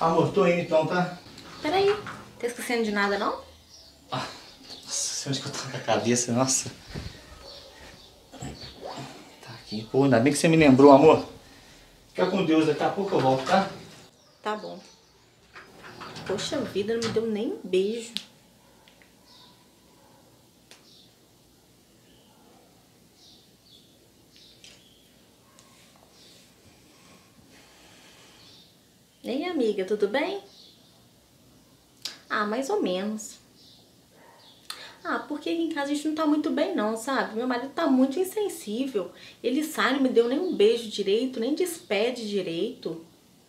Amor, tô indo então, tá? Peraí, tá esquecendo de nada, não? Ah, nossa, onde que eu tô com a cabeça, nossa. Tá aqui. Pô, ainda bem que você me lembrou, amor. Fica com Deus, daqui a pouco eu volto, tá? Tá bom. Poxa vida, não me deu nem um beijo. Ei, amiga, tudo bem? Ah, mais ou menos. Ah, porque aqui em casa a gente não tá muito bem não, sabe? Meu marido tá muito insensível. Ele sai, não me deu nem um beijo direito, nem despede direito.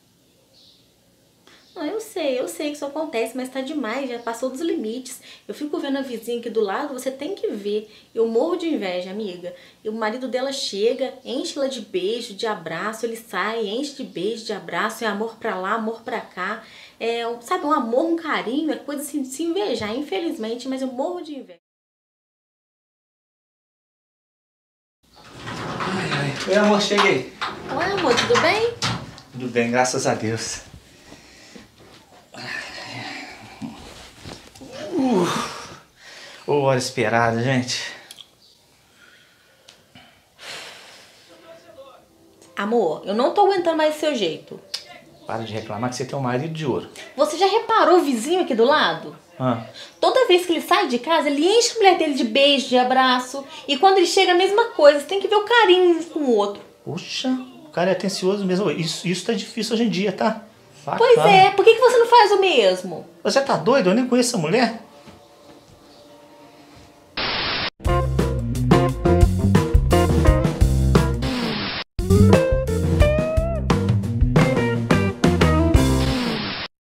Não, eu sei que isso acontece, mas tá demais, já passou dos limites. Eu fico vendo a vizinha aqui do lado, você tem que ver. Eu morro de inveja, amiga. E o marido dela chega, enche ela de beijo, de abraço, ele sai, enche de beijo, de abraço, é amor pra lá, amor pra cá. É, sabe, um amor, um carinho, é coisa assim de se invejar, infelizmente, mas eu morro de inveja. Oi, amor, cheguei. Oi, amor, tudo bem? Tudo bem, graças a Deus. Hora esperada, gente. Amor, eu não tô aguentando mais seu jeito. Para de reclamar que você tem um marido de ouro. Você já reparou o vizinho aqui do lado? Ah, Toda vez que ele sai de casa, ele enche a mulher dele de beijo, de abraço. E quando ele chega, a mesma coisa. Você tem que ver o carinho um com o outro. puxa, o cara é atencioso mesmo. Isso tá difícil hoje em dia, tá? Pois Bacana. é, por que você não faz o mesmo? Você tá doido? Eu nem conheço essa mulher.